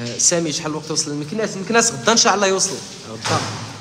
سامي شحال الوقت وصل المكناس غدا ان شاء الله يوصل غدا.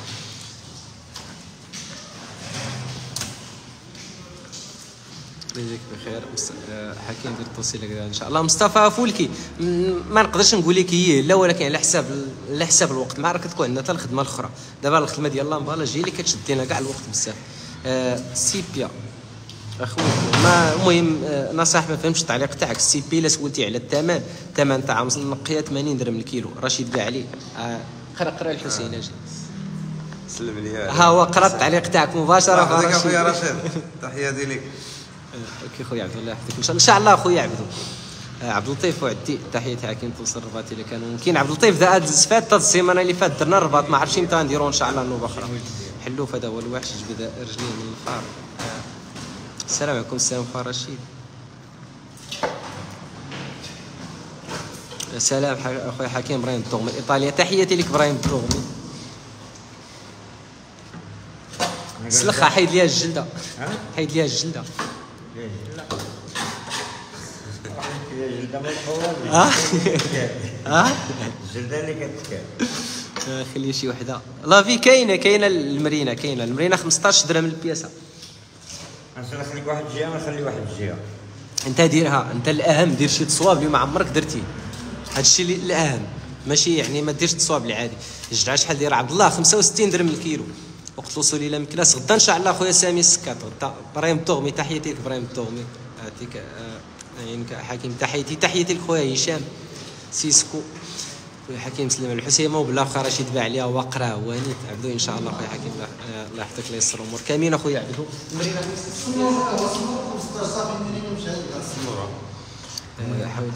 يجيك بخير حكيم دير التوصيله كذا ان شاء الله. مصطفى فولكي ما نقدرش نقول لك هي لا، ولكن على حساب الوقت، مع راه كتكون عندنا حتى الخدمه الاخرى. دابا الخدمه ديال لامبالا جاي اللي كتشد لنا كاع الوقت بزاف. سيبيا اخويا المهم نصائح ما فهمتش التعليق تاعك. السي بي الا سولتي على الثمن تاع النقيه 80 درهم الكيلو. رشيد كاع عليه قرا الحسين اجي سلم لي ها هو قرا التعليق تاعك مباشره. هذاك اخويا رشيد تحياتي لك. اوكي خويا عبد الله يحفظك ان شاء الله. خويا عبد اللطيف وعدي تحياتي حكيم توصل الرباط اللي كانوا ممكن. عبد اللطيف فات السيمانه اللي فات درنا الرباط، ما عرفتش متى نديرو ان شاء الله نوبه اخرى. حلوف هذا هو الوحش جبد رجليه من الفار. السلام عليكم. السلام خويا رشيد. سلام اخويا حكيم ابراهيم الدوغمي ايطاليا. تحياتي لك ابراهيم الدوغمي. سلخها حيد ليها الجلده. حيد ليها الجلده. الجلده اللي كتكال. خلي شي وحده. لافي كاينه المرينه 15 درهم البياسه. نخليك واحد الجهه ونخلي واحد الجهه. انت ديرها، انت الاهم دير شي تصواب اللي ما عمرك درتيه. هادشي اللي الاهم، ماشي يعني ما ديرش تصواب العادي. الجدعه شحال داير عبد الله؟ 65 درهم الكيلو. وقت الوصول الى مكناس غدا ان شاء الله. خويا سامي السكات غدا. ابراهيم التوغمي تحياتي لك ابراهيم التوغمي. يعطيك عينك حكيم. تحياتي لك خويا هشام سيسكو. خويا حكيم سليمان الحسيمه وبلا خويا رشيد باع عليها وقرا وانيت عبدو ان شاء الله. خويا حكيم الله يحفظك الله يسر الامور كاملين. اخويا عبدو المرينه حاول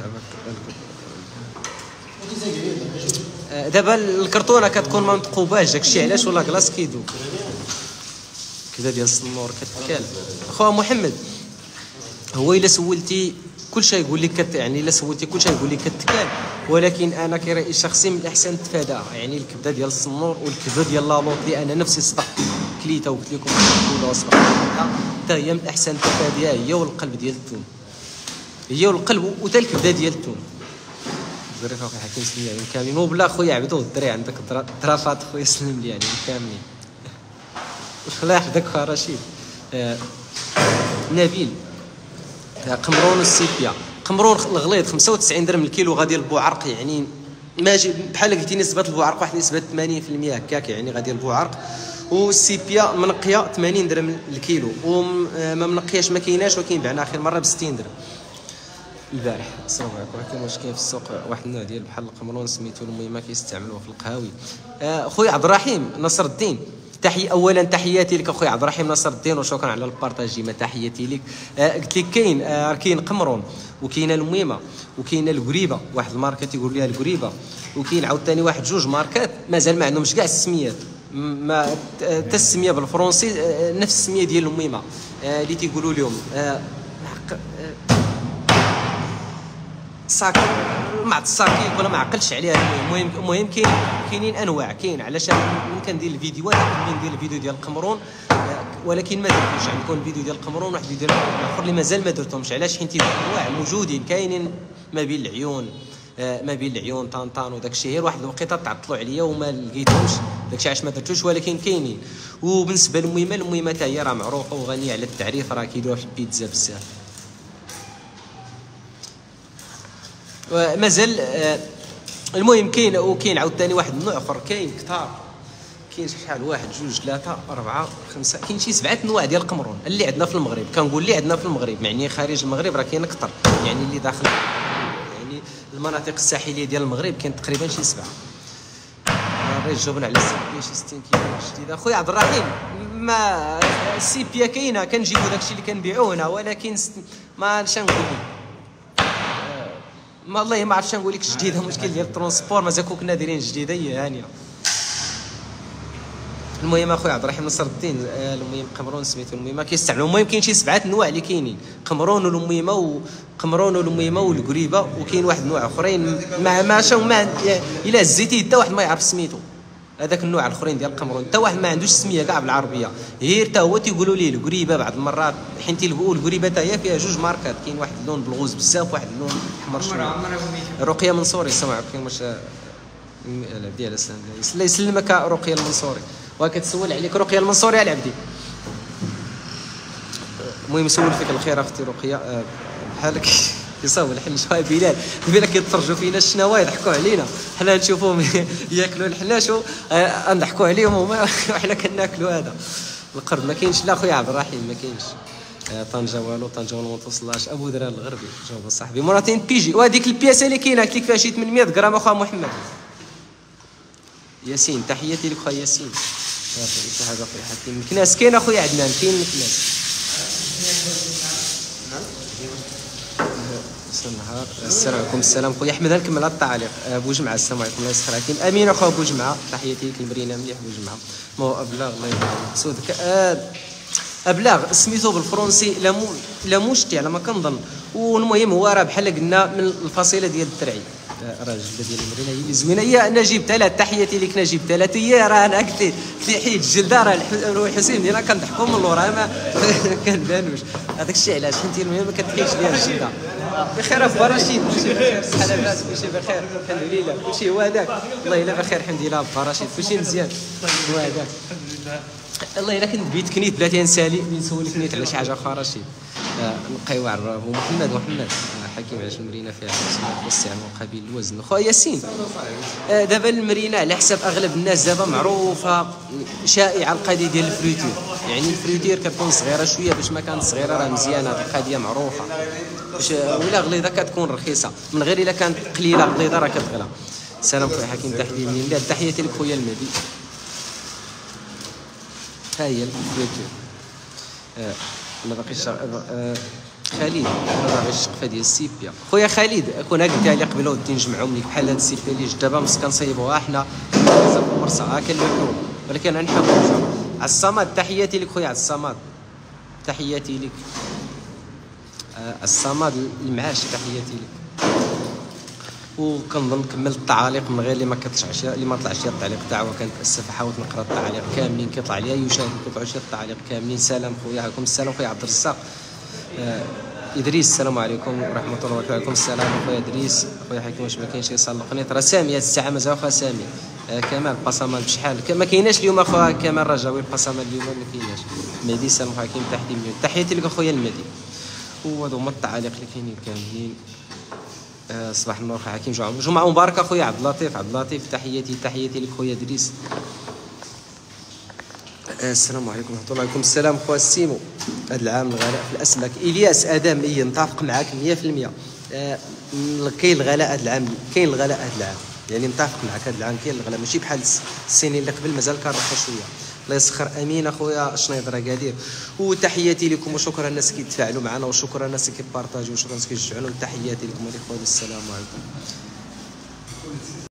دابا الكرتونه كتكون ما متقوباش داكشي علاش ولا كلاص كيدوب كذا ديال السنور كتكال. خويا محمد هو الا سولتي كلشي يقول لك يعني الا سولتي كلشي يقول لك كتكال، ولكن انا كرايي الشخصي من الاحسن تفاداها. يعني الكبده ديال السنور والكبده ديال لاطوط اللي انا نفسي صدق كليتها وقلت لكم كلها وصفه حتى هي من الاحسن تفاديها، هي والقلب ديال الثوم، هي والقلب وتا الكبده ديال الثوم. ظريف اخويا حكيم سلم لي عليهم كاملين. وبلا خويا عبدو الدري عندك ضرافات خويا سلم لي عليهم كاملين. الله يحفظك خويا رشيد. نبيل قمرون السيبيا. قمرون الغليظ 95 درهم الكيلو غادي البوعرق، يعني ماشي بحال قلتي نسبه البوعرق واحد نسبه 80% هكاك، يعني غادي البوعرق. والسيبيا منقيه 80 درهم الكيلو، وما منقياش ما كايناش، وكاين بعنا اخر مره ب 60 درهم البارح. السلام عليكم. كاين واش كاين في السوق واحد النوع ديال بحال القمرون سميتو المهمه كيستعملوه في القهاوي. خويا عبد الرحيم نصر الدين اولا تحياتي لك اخويا عبد الرحيم نصر الدين وشكرا على البارطاجي. ما تحياتي لك. قلت لك كاين قمرون وكاينه الميمه وكاينه القريبه، واحد الماركه تيقول لها القريبه، وكاين عاوتاني واحد جوج ماركات مازال ما عندهمش كاع السميات، ما حتى السميه بالفرنسي نفس السميه ديال الميمه اللي تيقولوا لهم صاك مع الصاكيك ولا ما عقلتش عليها. المهم كاينين انواع، كاين علاش ممكن ندير الفيديوهات ندير الفيديو ديال القمرون، ولكن ما درتوش. عندكم الفيديو ديال القمرون واحد الفيديو اخر اللي مازال ما درتهمش. علاش؟ حيت انواع موجودين كاينين ما بين العيون طنطان وداك الشيء. غير واحد الوقيته تعطلوا عليا وما لقيتهمش، داكشي علاش ما درتوش، ولكن كاينين. وبالنسبه للمهمه حتى هي راه معروفه وغنيه على التعريف، راه كيديروها في البيتزا بزاف. مازال المهم كاين عاوتاني واحد النوع اخر، كاين كثار، كاين شحال واحد جوج ثلاثه اربعه خمسه، كاين شي 7 انواع ديال القمرون اللي عندنا في المغرب. كنقول اللي عندنا في المغرب يعني خارج المغرب راه كاين اكثر، يعني اللي داخل يعني المناطق الساحليه ديال المغرب كاين تقريبا شي 7. جاوبنا على السيبيا شي 60 كيلو جديده. اخويا عبد الرحيم ما السيبيا كاينه كنجيبوا داكشي اللي كنبيعوه هنا، ولكن ما نقول ما والله ما عرفتش نقول لك جديده. مشكل ديال الترونسبور مازال كنا دايرين جديده هي هانيه. المهم اخويا عبد الرحيم نصر الدين المهم قمرون سميتو المهمه كيستعملوا. المهم كاين شي 7 انواع اللي كاينين، قمرون والمهمه والقريبه، وكاين واحد النوع اخرين ما الا هزيتي حتى واحد ما يعرف سميتو. هذاك النوع الاخرين ديال القمرون حتى واحد ما عندوش سميه كاع بالعربيه، غير حتى هو تيقولوا ليه القريبه بعض المرات، حين تيلقوا القريبه حتى هي فيها جوج ماركات، كاين واحد اللون بالغوز بزاف واحد اللون احمر شويه. رقيه منصوري السلام عليكم. واش العبدي على سلام الله يسلمك رقيه المنصوري، وكتسول عليك رقيه المنصوري العبدي. المهم نسول فيك الخير اختي رقيه. بحالك كيصاوب الحنش بلال بلا كيتفرجوا فينا الشناوه يضحكوا علينا، حنا نشوفوهم ياكلوا الحناش ونضحكوا عليهم هما وحنا كناكلوا هذا القرد. ما كاينش لا خويا عبد الرحيم، ما كاينش. طنجه والو، طنجه ما توصلهاش. ابو دران الغربي جاوب صاحبي مرتين بيجي. وهذيك البياسه اللي كاينه قلت لك فيها شي 800 غرام اخويا محمد ياسين. تحياتي لك خويا ياسين. شي حاجه خويا حكيم. مكناس كاين اخويا عدنان، كاين مكناس. النهار السلام عليكم. السلام خويا احمد. نكمل التعليق. بوجمعه السلام عليكم الله يسخر عليكم. امين اخويا بوجمعه تحياتي لك المرينه مليح بوجمعه. ما هو ابلاغ الله يبارك سودك. ابلاغ سميتو بالفرنسي لا مشتي على ما كنظن. والمهم هو راه بحال قلنا من الفصيله ديال الدرعي. راجل ديال المرينه هي اللي زوينه. هي انا جبتها لها تحياتي لك. انا جبتها لها هي راه انا قلت لي حيد الجلده راه الحسين ديالنا كنضحكوا من اللور ما كنبانوش. هذاك الشيء علاش انت المهم ما كتحيدش ليها الجلده. بخير ابو رشيد كلشي بخير صحه لاباس كلشي بخير الحمد لله كلشي هو هذاك. والله الا بخير الحمد لله ابو رشيد كلشي مزيان هو هذاك. الله الا كنت بيت كنيت بلاتي نسالي نسولك نيت على شي حاجه اخرى رشيد. نقيو على الراب ومحمد حكيم علاش المرينه فيها والسعر وقبيل الوزن. خويا ياسين دابا المرينه على حساب اغلب الناس دابا معروفه شائعه القضيه ديال الفريتير. يعني الفريتير كتكون صغيره شويه، باش ما كانت صغيره راه مزيانه. هذه القضيه معروفه باش ولا غليظه كتكون رخيصه، من غير الا كانت قليله غليظه راه كتغلى. السلام خويا حكيم. تحيه منين؟ تحياتي لك خويا المهدي. ها هي الفريتير. ما باقيش خالد انا باغي الشقفه ديال السيبيا. خويا خالد كنا قلتها لي قبل ودي نجمعهم لك بحال هاد السيبيا اللي جات دابا مس كنصايبوها حنا في المرصع ها كنلوحو، ولكن غنحاولوا. الصمد تحياتي لك خويا الصمد. تحياتي لك الصمد المعاش. تحياتي لك. وكنظن كملت التعاليق من غير اللي ما كتشعش اللي ما طلعش التعليق تاعو. كنتاسف حاولت نقرا التعاليق كاملين كيطلع ليا يشاهد كيطلعوا شي التعاليق كاملين. سلام خويا عليكم السلام خويا عبد الرزاق. ادريس السلام عليكم ورحمه الله وبركاته. وعليكم السلام خويا ادريس. خويا حكيم واش ما كاينش يصلقني راه سامي هاد الساعه مازال خويا سامي. كمال باسامال بشحال ما كايناش اليوم اخويا كمال رجاوي الباسامال اليوم ما كايناش. مهدي السلام حكيم. تحياتي لك اخويا المهدي. وهذو هما التعاليق اللي كاينين كاملين. صباح النور خويا حكيم. جمعه مباركه خويا عبد اللطيف. تحياتي لك خويا ادريس. السلام عليكم ورحمه الله. وعليكم السلام خويا سيمو. هذا العام الغلاء في الاسماك. الياس ادم نتفق معاك 100%. كاين الغلاء هذا العام، كاين الغلاء هذا العام، يعني نتفق معاك هذا العام كاين الغلاء ماشي بحال السنين اللي قبل مازال كان رخص شويه. الله يسخر. امين اخويا شنيدر قادير. وتحياتي لكم وشكرا الناس اللي كيتفاعلوا معنا وشكرا الناس اللي كيبارطاجيو وشكرا الناس اللي كيشجعونا. وتحياتي لكم وليكم السلام عليكم.